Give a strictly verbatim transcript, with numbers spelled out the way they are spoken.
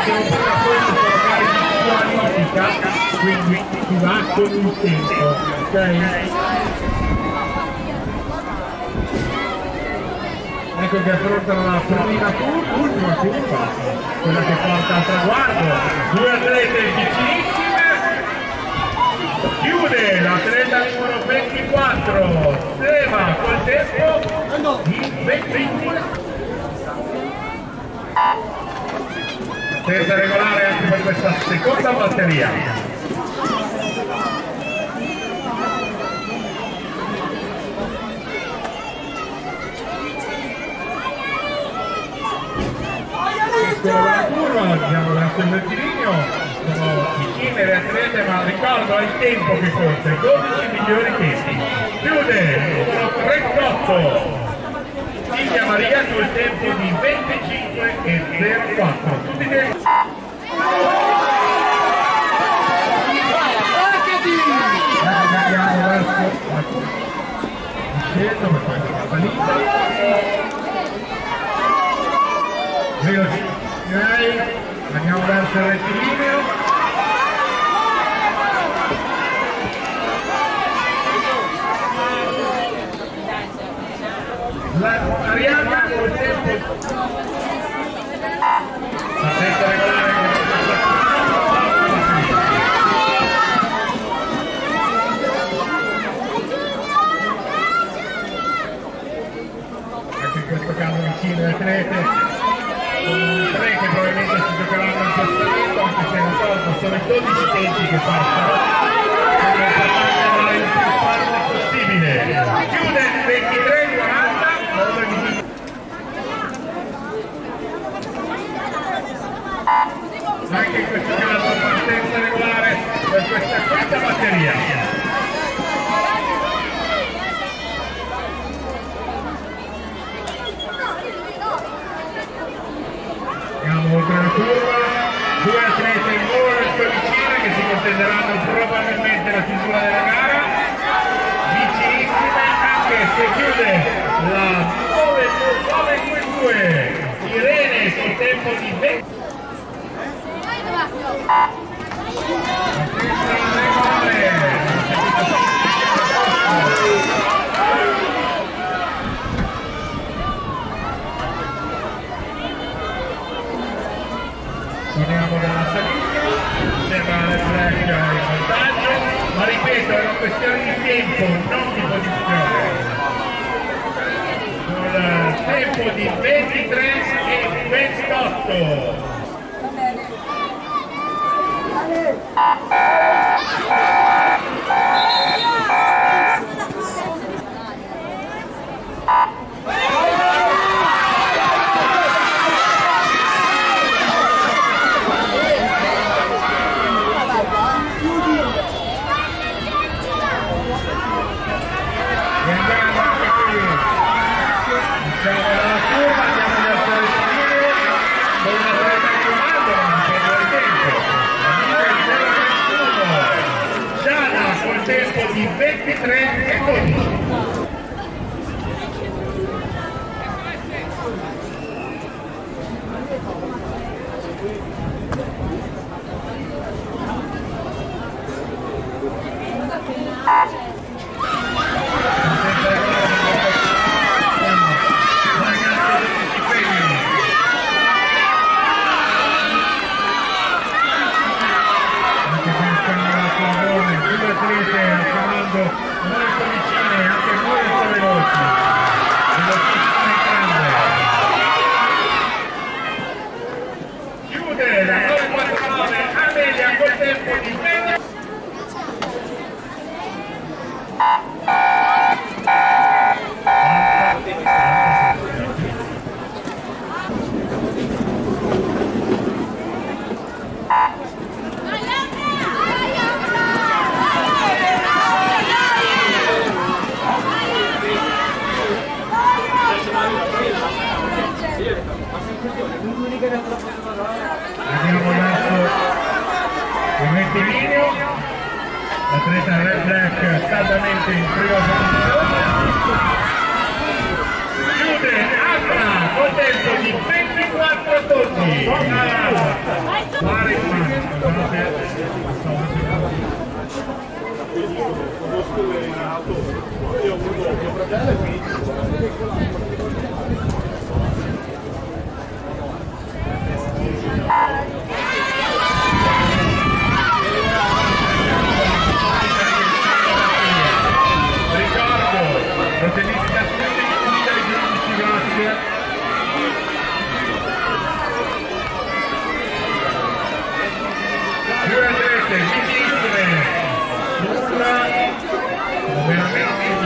siamo portatori sono carichi di qualifica, quindi si va con il tempo, ok? Ecco che affrontano la prima curva, l'ultima curva, quella che porta al traguardo, due atlete vicinissime, chiude l'atleta numero ventiquattro, Sema col tempo di venti. Terza regolare anche per questa seconda batteria. La curva, andiamo verso il rettilineo, sono vicine le atlete, ma ricordo è il tempo che conta, dodici migliori tempi. Chiude il numero trentotto, Silvia Maria sul tempo di venticinque e zero quattro. Tutti dentro. Andiamo verso la curva, scendo per questa campanita. Veloci. Andiamo verso il rettilineo, la Arianna col tempo, la testa regolare anche in questo caso vicino alle atlete. Tre che probabilmente si giocheranno in piazzamento, anche se ricordo sono i dodici tempi che passano, quindi è importante andare il più facile possibile. Chiude il ventitré quaranta, anche in questo caso partenza regolare per questa quinta batteria. Oltre la curva, due atlete molto vicine che si contenderanno probabilmente la chiusura della gara, vicinissime anche se chiude la nove due due, Irene sul tempo di venti. Torniamo dalla salita, sembra il Black in vantaggio, ma ripeto è una questione di tempo, non di posizione. Con il tempo di ventitré e ventotto. Tempo di ventitré e dodici. Molto vicine, anche molto veloci, velocissime entrambe. Chiude la nove quattro nove Amelia col tempo di venti. Andiamo verso il rettilineo, l'atleta Red Black saldamente in prima posizione, chiude Anna col tempo di ventiquattro dodici. Due atlete bellissime, una veramente